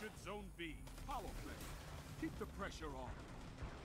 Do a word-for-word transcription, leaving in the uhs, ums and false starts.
captured Zone B. Power play. Keep the pressure on.